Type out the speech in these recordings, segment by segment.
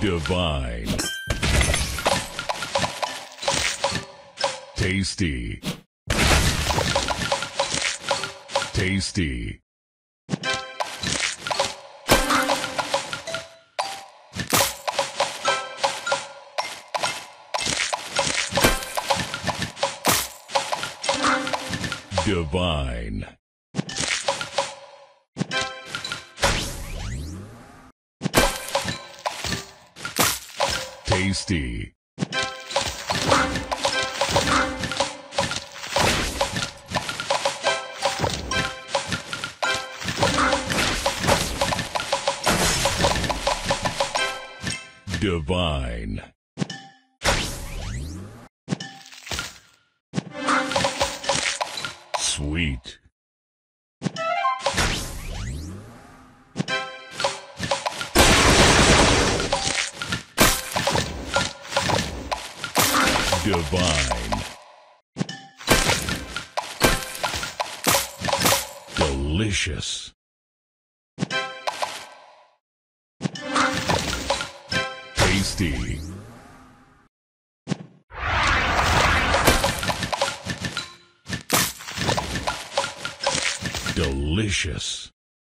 Divine. Tasty. Tasty. Divine. Tasty. Divine. Sweet. Divine. Delicious. Tasty. Delicious.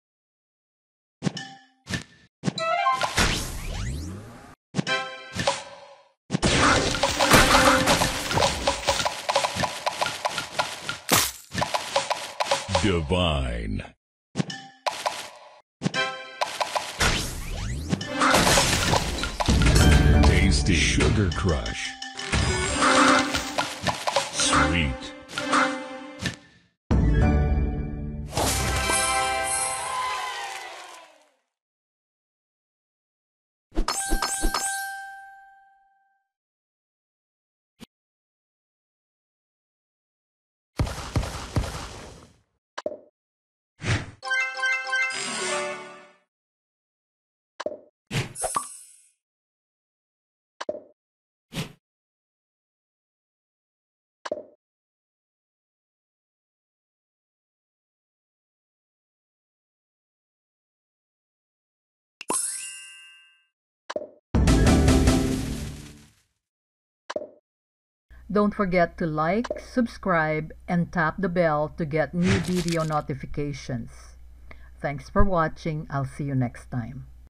Divine. Tasty. Sugar Crush. Sweet. Don't forget to like, subscribe, and tap the bell to get new video notifications. Thanks for watching. I'll see you next time.